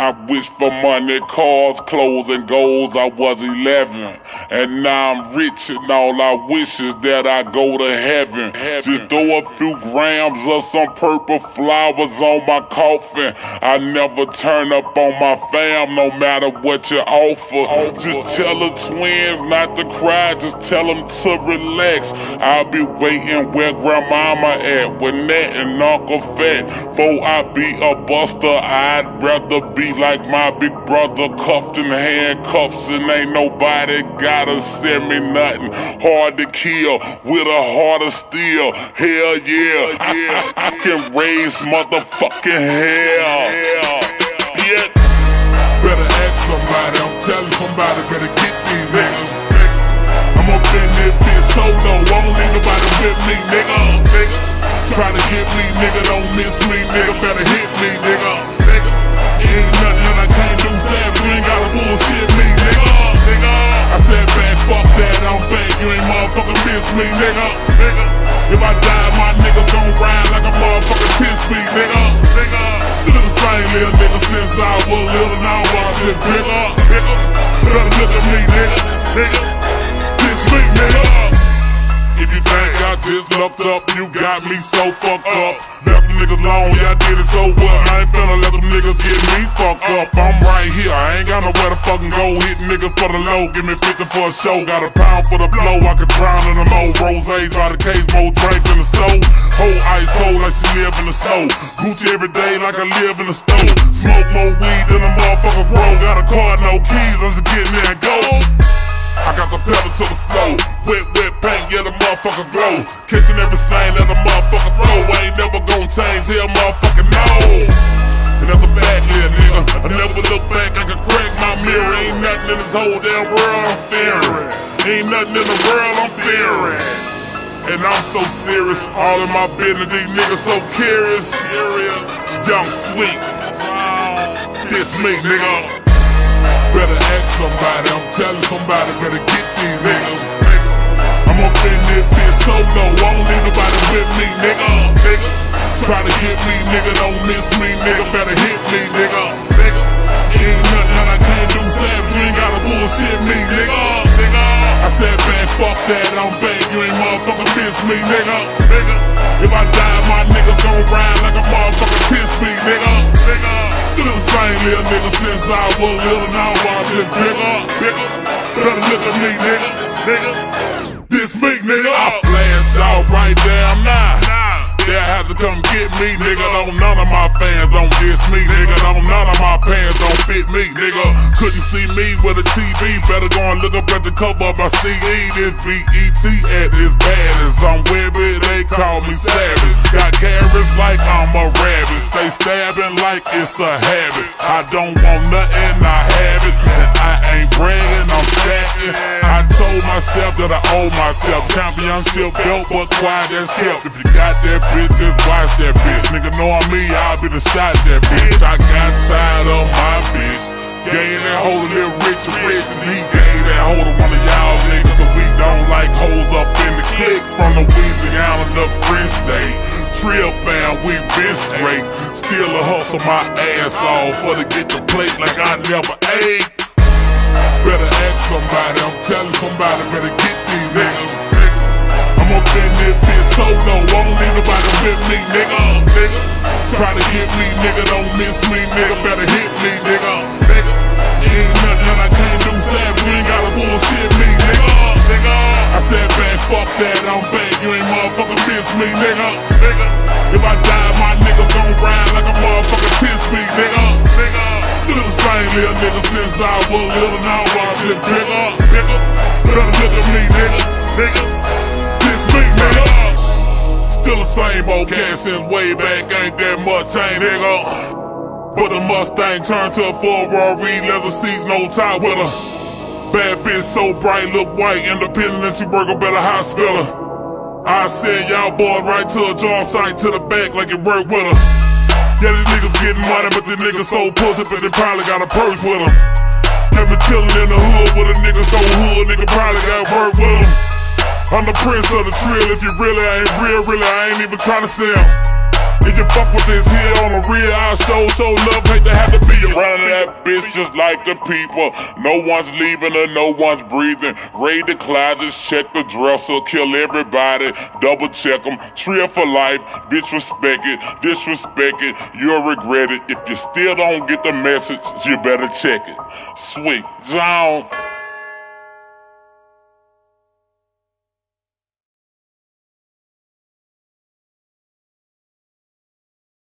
I wish for money, cars, clothes, and goals. I was 11, and now I'm rich, and all I wish is that I go to heaven. Just throw a few grams of some purple flowers on my coffin. I never turn up on my fam, no matter what you offer. Just tell the twins not to cry, just tell them to relax. I'll be waiting where grandmama at, with Nat and Uncle Fat. Before I be a buster, I'd rather be like my big brother, cuffed in handcuffs, and ain't nobody gotta send me nothing. Hard to kill with a heart of steel. Hell yeah, I can raise motherfucking hell. Yeah. Better ask somebody, I'm telling somebody, better get me, nigga. I'm up in this bitch solo, won't need nobody with me, nigga. Try to get me, nigga, don't miss me, nigga, better hit me, nigga. Ain't nothing that I can't do, sad, you ain't gotta bullshit me, nigga. I said, man, fuck that, I'm back, you ain't motherfucking miss me, nigga. If I die, my niggas gon' ride like a motherfucking 10-speed, nigga. Still the same little nigga since I was little, now I'm just bigger. Better look at me, nigga. This me, nigga. If you think I just looked up, you got me so fucked up. Left them niggas alone, yeah, I did it so well. I ain't finna let them niggas get me fucked up. I'm right here, I ain't got nowhere to fucking go. Hit niggas for the low, give me 50 for a show. Got a pound for the blow, I could drown in the mo. Rosé by the case, more drink in the stove. Whole ice cold like she live in the snow. Gucci every day like I live in the stove. Smoke more weed than a motherfucker grow. Got a car, no keys, I'm just getting there and go. I got the pedal to the floor, wet paint, yeah, the motherfucker glow. Catching every slang that a motherfucker throw. I ain't never gon' change, hell motherfucker no. And that's a bad little nigga, I never look back, I can crack my mirror. Ain't nothing in this whole damn world I'm fearing. Ain't nothing in the world I'm fearing. And I'm so serious, all in my business, these niggas so curious. Young Sweet, this me, nigga. Better ask somebody, I'm telling somebody, better get these niggas. I'm up in this bitch solo, won't need nobody with me, nigga. Try to get me, nigga, don't miss me, nigga, better hit me, nigga. Ain't nothing that I can't do, sad, you ain't gotta bullshit me, nigga. I said, man, fuck that, I'm back, you ain't motherfucking miss me, nigga. If I die, my niggas gon' ride like a motherfucking 10-speed, nigga. Still the same little nigga since I was little, now I'm just bigger. Better look at me, nigga. This me, nigga. I flash out right damn now. They'll have to come get me, nigga. Don't none of my fans don't diss me, nigga. Don't none of my pants don't fit me, nigga. Couldn't see me with a TV, better go and look up at the cover of my CD. This BET at its baddest. I'm Webby, they call me savage. Got carrots like I'm a rabbit. Stay stabbing like it's a habit. I don't want nothing, I have it. And I ain't bragging, I'm stacking. I told myself that I owe myself championship belt, but quiet as kept. If you got that bitch, just watch that bitch. Nigga knowin' me, I'll be the shot that bitch. I got tired of my bitch. Gave that hoe a little rich, and he gave that hoe to one of y'all niggas. So we don't like hoes up in the clique. From Louisiana to Free State, Trill fam, we been straight. Still a hustle my ass off for to get the plate like I never ate. Better ask somebody, I'm telling somebody, better get these niggas. I'm up in this bitch solo, won't need nobody with me, nigga. Try to get me, nigga, don't miss me, nigga, better hit me, nigga. Ain't nothing that I can't do, sad, you ain't gotta bullshit me, nigga. I said, man, fuck that, I'm back, you ain't motherfucking miss me, nigga. If I die, my niggas gon' ride like a motherfucking 10-speed, nigga. Still the same little nigga since I was little, now I'm just bigger. Better look at me, nigga. This me, nigga. Still the same old cat since way back, ain't that much, ain't nigga. But the Mustang turned to a Ferrari, leather seats, no tie with her. Bad bitch so bright, look white, independent, and she work up at a hospital. I send y'all boys right to a job site to the back like it work with her. Yeah, these niggas getting money, but these niggas so pussy, but they probably got a purse with them. Kept me chillin' in the hood with a nigga so hood, nigga probably got work with him. I'm the prince of the trill, if you really ain't real, really I ain't even tryna sell. If you fuck with this here on the real, I'll show love, hate to have to be a running that bitch just like the people. No one's leaving her, no one's breathing. Raid the closets, check the dresser, kill everybody, double check them. Trill for life, bitch respect it, disrespect it, you'll regret it. If you still don't get the message, you better check it. Sweet John.